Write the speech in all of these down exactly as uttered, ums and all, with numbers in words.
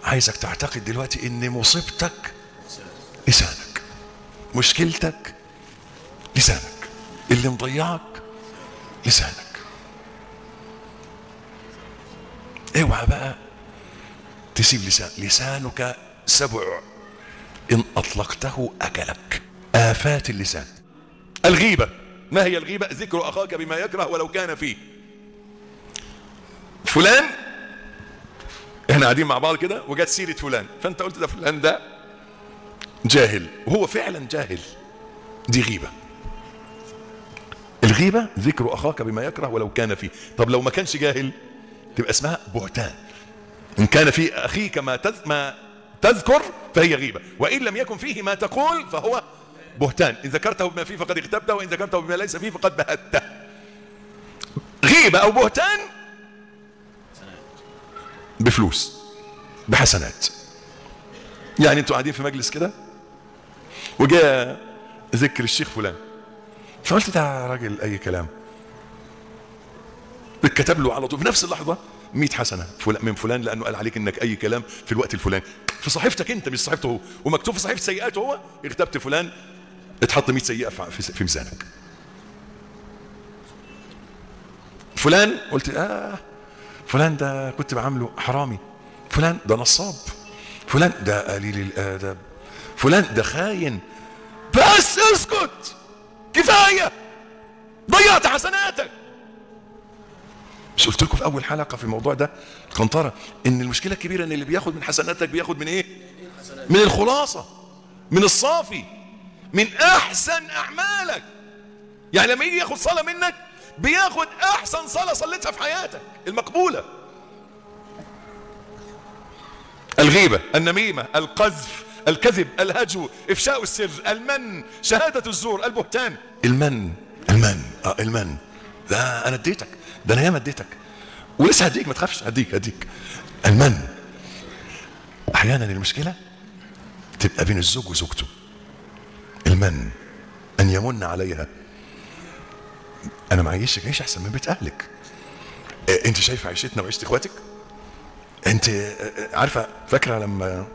عايزك تعتقد دلوقتي ان مصيبتك لسانك، مشكلتك لسانك، اللي مضيعك لسانك. اوعى بقى تسيب لسان. لسانك سبع ان اطلقته اكلك. آفات اللسان. الغيبة. ما هي الغيبة؟ ذكر اخاك بما يكره ولو كان فيه. فلان، احنا قاعدين مع بعض كده وجت سيرة فلان، فانت قلت ده فلان ده جاهل، وهو فعلا جاهل، دي غيبة. الغيبة ذكر اخاك بما يكره ولو كان فيه. طب لو ما كانش جاهل تبقى اسمها بهتان. ان كان في اخيك ما ما تذكر فهي غيبة، وان لم يكن فيه ما تقول فهو بهتان. ان ذكرته بما فيه فقد اغتبته، وان ذكرته بما ليس فيه فقد بهته. غيبة او بهتان بفلوس، بحسنات. يعني انتوا قاعدين في مجلس كده وجاء ذكر الشيخ فلان، فقلت ده راجل اي كلام، اتكتب له على طول في نفس اللحظه مئة حسنه من فلان لانه قال عليك انك اي كلام في الوقت الفلاني، في صحيفتك انت مش صحيفته هو، ومكتوب في صحيفه سيئاته هو، اغتبت فلان اتحط مئة سيئه في ميزانك. فلان قلت اه فلان ده كنت بعامله حرامي، فلان ده نصاب، فلان ده قليل الادب، فلان ده خاين. بس اسكت، كفايه، ضيعت حسناتك. مش قلت لكم في اول حلقه في الموضوع ده القنطره ان المشكله الكبيره ان اللي بياخد من حسناتك بياخد من ايه؟ من الخلاصه، من الصافي، من احسن اعمالك. يعني لما يجي ياخد صلاه منك بياخد احسن صلاه صليتها في حياتك المقبوله. الغيبه، النميمه، القذف، الكذب، الهجو، افشاء السر، المن، شهاده الزور، البهتان. المن المن اه المن ده انا اديتك، ده انا ياما اديتك ولسه هديك، ما تخافش، هديك هديك. المن احيانا المشكله تبقى بين الزوج وزوجته. المن ان يمن عليها. انا معيشك عيش احسن من بيت اهلك. اه انت شايفه عيشتنا وعيشه اخواتك؟ انت اه عارفه فاكره لما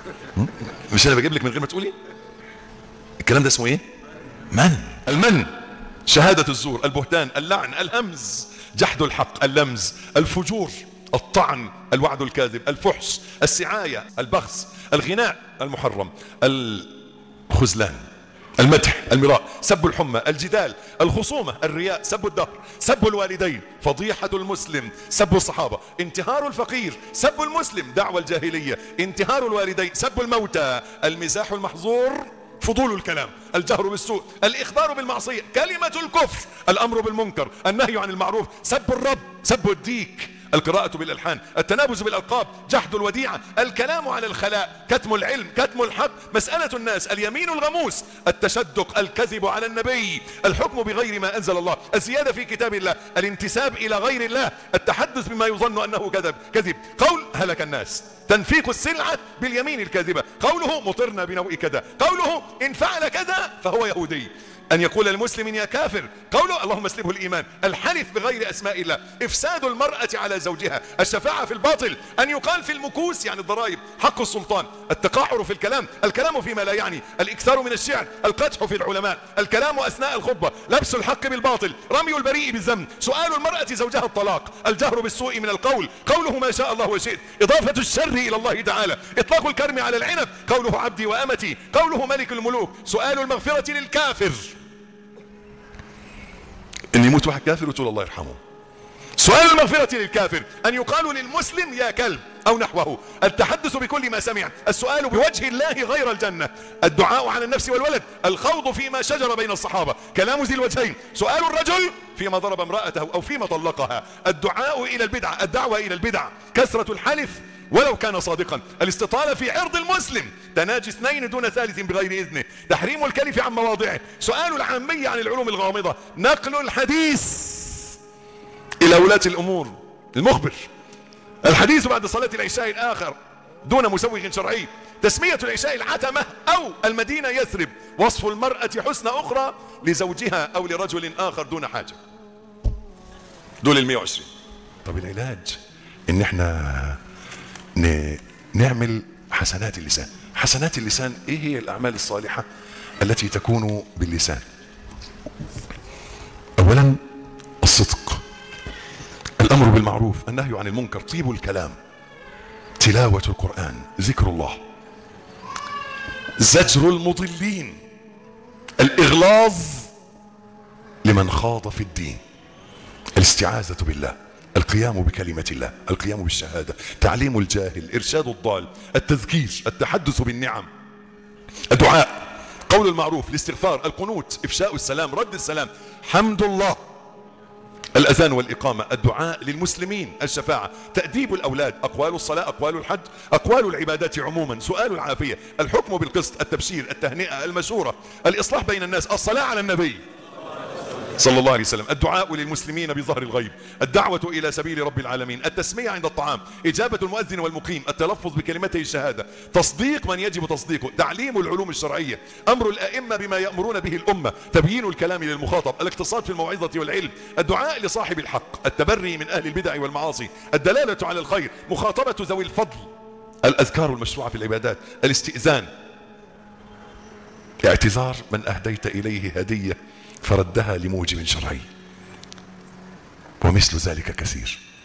مش انا بجيب لك من غير ما تقولي الكلام ده اسمه ايه؟ من. المن، شهاده الزور، البهتان، اللعن، الهمز، جحد الحق، اللمز، الفجور، الطعن، الوعد الكاذب، الفحش، السعايه، البخس، الغناء المحرم، الخذلان، المدح، المراء، سب الحمى، الجدال، الخصومه، الرياء، سب الدهر، سب الوالدين، فضيحه المسلم، سب الصحابه، انتهار الفقير، سب المسلم، دعوى الجاهليه، انتهار الوالدين، سب الموتى، المزاح المحظور، فضول الكلام، الجهر بالسوء، الإخبار بالمعصية، كلمة الكفر، الأمر بالمنكر، النهي عن المعروف، سب الرب، سب الديك، القراءة بالألحان، التنابز بالألقاب، جحد الوديعة، الكلام على الخلاء، كتم العلم، كتم الحق، مسألة الناس، اليمين الغموس، التشدق، الكذب على النبي، الحكم بغير ما أنزل الله، الزيادة في كتاب الله، الانتساب إلى غير الله، التحدث بما يظن أنه كذب كذب، قول هلك الناس، تنفيق السلعة باليمين الكاذبة، قوله مطرنا بنوء كذا، قوله إن فعل كذا فهو يهودي، أن يقول المسلم يا كافر، قوله اللهم اسلبه الإيمان، الحلف بغير أسماء الله، إفساد المرأة على زوجها، الشفاعة في الباطل، أن يقال في المكوس يعني الضرائب، حق السلطان، التقاعر في الكلام، الكلام فيما لا يعني، الإكثار من الشعر، القدح في العلماء، الكلام أثناء الخطبة، لبس الحق بالباطل، رمي البريء بالذنب، سؤال المرأة زوجها الطلاق، الجهر بالسوء من القول، قوله ما شاء الله وشئت، إضافة الشر إلى الله تعالى، إطلاق الكرم على العنب، قوله عبدي وأمتي، قوله ملك الملوك، سؤال المغفرة للكافر، ان يموت واحد كافر وتقول الله يرحمه. سؤال المغفرة للكافر، ان يقال للمسلم يا كلب او نحوه، التحدث بكل ما سمع، السؤال بوجه الله غير الجنة، الدعاء على النفس والولد، الخوض فيما شجر بين الصحابة، كلام ذي الوجهين، سؤال الرجل فيما ضرب امرأته او فيما طلقها، الدعاء الى البدعة، الدعوة الى البدع، كثرة الحلف ولو كان صادقا، الاستطالة في عرض المسلم، تناجي اثنين دون ثالث بغير إذنه، تحريم الكلف عن مواضعه، سؤال العامية عن العلوم الغامضة، نقل الحديث إلى ولاة الأمور، المخبر، الحديث بعد صلاة العشاء الآخر دون مسوغ شرعي، تسمية العشاء العتمة أو المدينة يثرب، وصف المرأة حسن أخرى لزوجها أو لرجل آخر دون حاجة. دول المئة وعشرين. طب العلاج إن احنا نعمل حسنات اللسان. حسنات اللسان ايه هي الاعمال الصالحة التي تكون باللسان؟ اولا الصدق، الامر بالمعروف، النهي عن المنكر، طيب الكلام، تلاوة القرآن، ذكر الله، زجر المضلين، الاغلاظ لمن خاض في الدين، الاستعاذة بالله، القيام بكلمة الله، القيام بالشهادة، تعليم الجاهل، ارشاد الضال، التذكير، التحدث بالنعم، الدعاء، قول المعروف، الاستغفار، القنوت، افشاء السلام، رد السلام، حمد الله، الأذان والإقامة، الدعاء للمسلمين، الشفاعة، تأديب الأولاد، أقوال الصلاة، أقوال الحج، أقوال العبادات عموما، سؤال العافية، الحكم بالقسط، التبشير، التهنئة، المشورة، الإصلاح بين الناس، الصلاة على النبي صلى الله عليه وسلم، الدعاء للمسلمين بظهر الغيب، الدعوة إلى سبيل رب العالمين، التسمية عند الطعام، إجابة المؤذن والمقيم، التلفظ بكلمته الشهادة، تصديق من يجب تصديقه، تعليم العلوم الشرعية، أمر الأئمة بما يأمرون به الأمة، تبيين الكلام للمخاطب، الاقتصاد في الموعظة والعلم، الدعاء لصاحب الحق، التبري من أهل البدع والمعاصي، الدلالة على الخير، مخاطبة ذوي الفضل، الأذكار المشروعة في العبادات، الاستئذان، اعتذار من أهديت إليه هدية فردها لموجب شرعي، ومثل ذلك كثير.